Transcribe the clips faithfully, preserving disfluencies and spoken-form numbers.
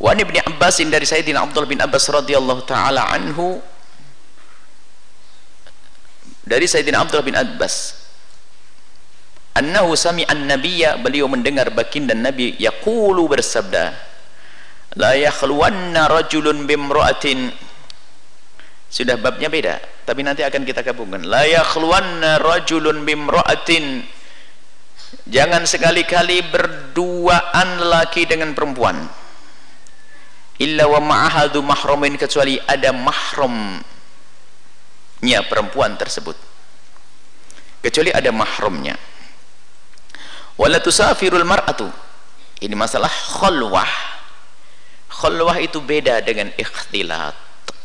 Wa an Ibnu Abbas, dari Sayyidina Abdullah bin Abbas radhiyallahu taala anhu, dari Sayyidina Abdullah bin Abbas, annahu sami'an nabiyya, beliau mendengar baginda Nabi yaqulu, bersabda, la yakhluwanna rajulun bimra'atin. Sudah babnya beda, tapi nanti akan kita gabungkan. La yakhluwanna rajulun bimra'atin, jangan sekali-kali berduaan laki dengan perempuan, illa wa ma'ahadu mahramin, kecuali ada mahramnya perempuan tersebut, kecuali ada mahramnya. Wala tusafirul mar'atu, ini masalah khulwah. Khulwah itu beda dengan ikhtilat.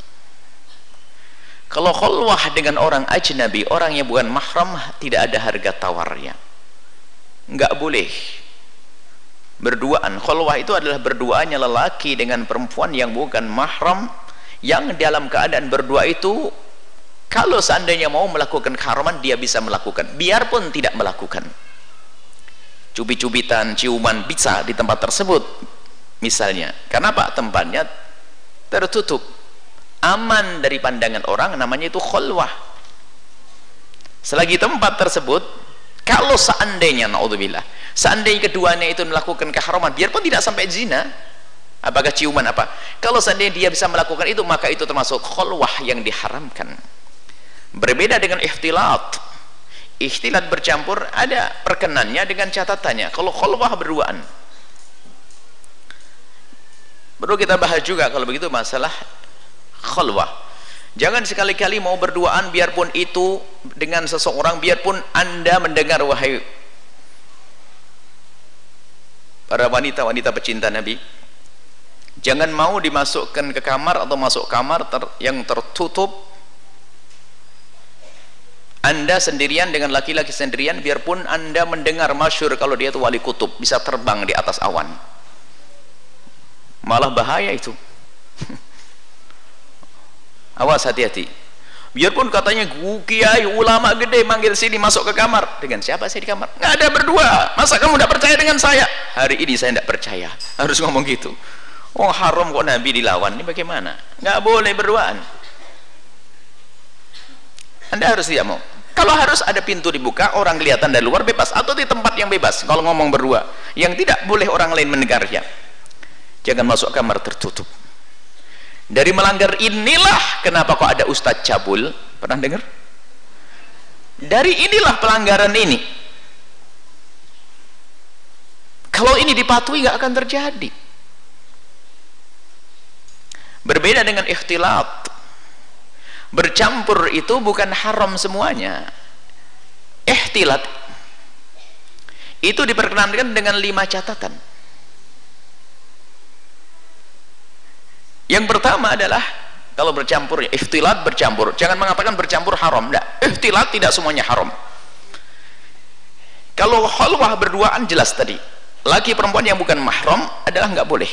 Kalau khulwah dengan orang ajnabi, orang yang bukan mahram, tidak ada harga tawarnya, nggak boleh berduaan. Khulwah itu adalah berduanya lelaki dengan perempuan yang bukan mahram, yang dalam keadaan berdua itu, kalau seandainya mau melakukan keharaman, dia bisa melakukan, biarpun tidak melakukan. Cubit-cubitan, ciuman bisa di tempat tersebut misalnya. Kenapa? Tempatnya tertutup, aman dari pandangan orang, namanya itu khulwah. Selagi tempat tersebut, kalau seandainya, naudzubillah, seandainya keduanya itu melakukan keharaman, biarpun tidak sampai zina, apakah ciuman apa, kalau seandainya dia bisa melakukan itu, maka itu termasuk khulwah yang diharamkan. Berbeda dengan ikhtilat. Ikhtilat bercampur ada perkenannya dengan catatannya. Kalau khulwah berduaan, perlu kita bahas juga kalau begitu masalah khulwah. Jangan sekali-kali mau berduaan biarpun itu dengan seseorang, biarpun Anda mendengar, wahai para wanita-wanita pecinta Nabi, jangan mau dimasukkan ke kamar atau masuk kamar ter yang tertutup, Anda sendirian dengan laki-laki sendirian, biarpun Anda mendengar masyhur kalau dia itu wali kutub, bisa terbang di atas awan, malah bahaya itu. Awas, hati-hati. Biarpun katanya kiai ulama gede manggil sini masuk ke kamar, dengan siapa sih di kamar? Nggak ada, berdua. Masa kamu tidak percaya dengan saya? Hari ini saya tidak percaya, harus ngomong gitu. Oh haram kok Nabi dilawan, ini bagaimana? Nggak boleh berduaan. Anda harus tidak mau. Kalau harus ada pintu dibuka, orang kelihatan dari luar, bebas, atau di tempat yang bebas kalau ngomong berdua, yang tidak boleh orang lain mendengarnya. Jangan masuk kamar tertutup. Dari melanggar inilah kenapa kok ada ustadz cabul, pernah dengar? Dari inilah pelanggaran ini. Kalau ini dipatuhi nggak akan terjadi. Berbeda dengan ikhtilat. Bercampur itu bukan haram semuanya. Ikhtilat itu diperkenankan dengan lima catatan. Yang pertama adalah kalau bercampur, ya, ikhtilat bercampur. Jangan mengatakan bercampur haram. Tidak, ikhtilat tidak semuanya haram. Kalau khulwah berduaan jelas tadi, laki perempuan yang bukan mahram adalah nggak boleh.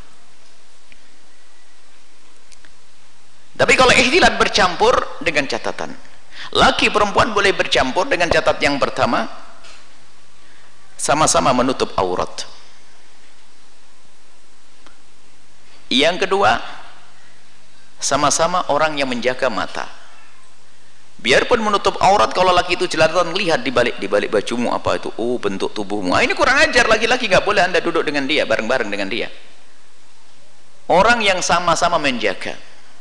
Tapi kalau ikhtilat bercampur dengan catatan, laki perempuan boleh bercampur dengan catatan yang pertama, sama-sama menutup aurat. Yang kedua, sama-sama orang yang menjaga mata. Biarpun menutup aurat, kalau laki itu jelalatan, lihat di balik di balik bajumu apa itu, oh bentuk tubuhmu. Ah, ini kurang ajar, laki-laki nggak boleh Anda duduk dengan dia, bareng-bareng dengan dia. Orang yang sama-sama menjaga.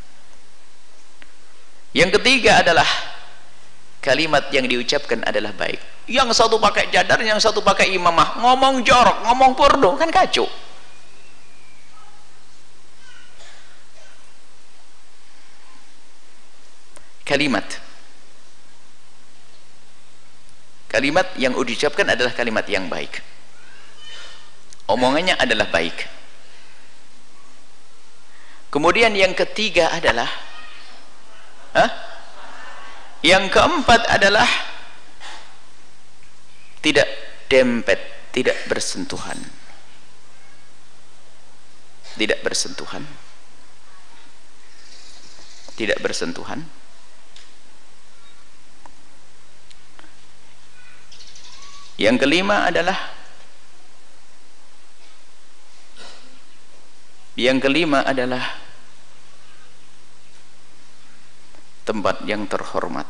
Yang ketiga adalah kalimat yang diucapkan adalah baik. Yang satu pakai cadar, yang satu pakai imamah, ngomong jorok, ngomong porno, kan kacau. Kalimat kalimat yang diucapkan adalah kalimat yang baik, omongannya adalah baik. Kemudian yang ketiga adalah Hah? Yang keempat adalah tidak dempet, tidak bersentuhan. Tidak bersentuhan. Tidak bersentuhan. Yang kelima adalah Yang kelima adalah tempat yang terhormat.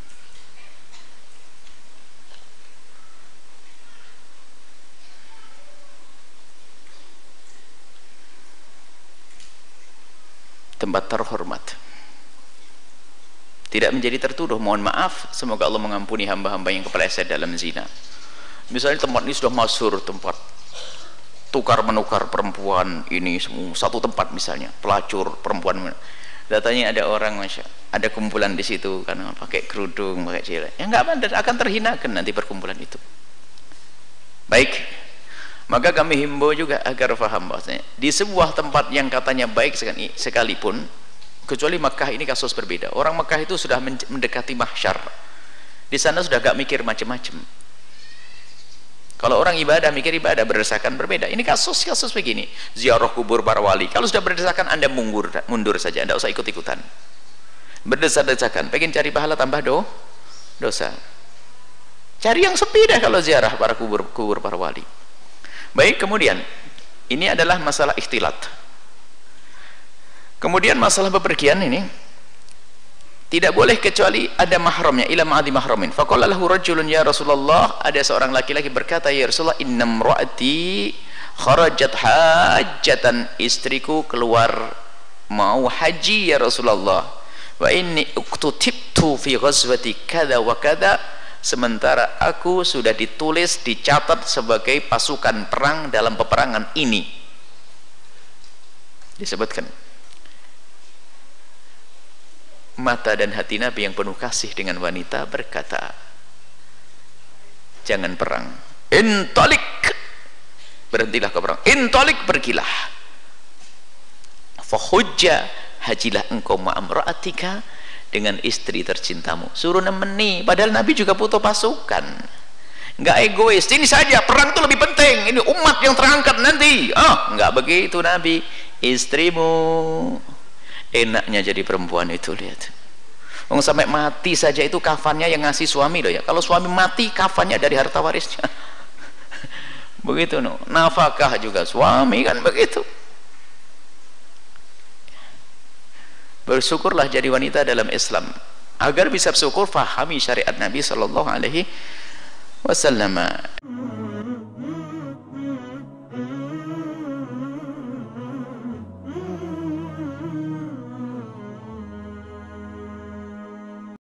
Tempat terhormat. Tidak menjadi tertuduh, mohon maaf, semoga Allah mengampuni hamba-hamba yang kepeleset dalam zina. Misalnya tempat ini sudah masyhur, tempat tukar menukar perempuan ini semua, satu tempat misalnya, pelacur perempuan. Datanya ada orang, masya, ada kumpulan di situ karena pakai kerudung, pakai celana. Ya enggak apa, akan terhinakan nanti perkumpulan itu. Baik, maka kami himbau juga agar faham bahwasanya di sebuah tempat yang katanya baik sekalipun, kecuali Makkah ini kasus berbeda. Orang Makkah itu sudah mendekati mahsyar, di sana sudah gak mikir macam-macam. Kalau orang ibadah mikir ibadah, berdasarkan berbeda. Ini kasus-kasus begini, ziarah kubur para wali, kalau sudah berdasarkan Anda mundur, mundur saja, Anda usah ikut-ikutan. Berdesak-desakan, pengen cari pahala tambah do, dosa. Cari yang sepi dah kalau ziarah para kubur, kubur para wali. Baik, kemudian ini adalah masalah ikhtilat. Kemudian masalah bepergian ini tidak boleh kecuali ada mahramnya, ila ma'adi mahramin. Faqala lahu rajulun ya Rasulullah, ada seorang laki-laki berkata, ya Rasulullah, inna imra'ati kharajat hajjatan, istriku keluar mau haji ya Rasulullah, wa inni uktutibtu fi ghazwati kada wa kada, sementara aku sudah ditulis, dicatat sebagai pasukan perang dalam peperangan ini. Disebutkan mata dan hati Nabi yang penuh kasih dengan wanita berkata, jangan perang, intalik, berhentilah ke perang, intalik, pergilah, fahujja, hajilah engkau ma'amra'atika, dengan istri tercintamu. Suruh nemeni, padahal Nabi juga butuh pasukan, nggak egois, ini saja perang itu lebih penting, ini umat yang terangkat nanti. Oh, nggak begitu Nabi. Istrimu, enaknya jadi perempuan itu, lihat, oh, sampai mati saja itu kafannya yang ngasih suami loh ya. Kalau suami mati, kafannya dari harta warisnya. Begitu no, nafkah juga suami kan begitu. Bersyukurlah jadi wanita dalam Islam. Agar bisa bersyukur, fahami syariat Nabi sallallahu alaihi wasallam.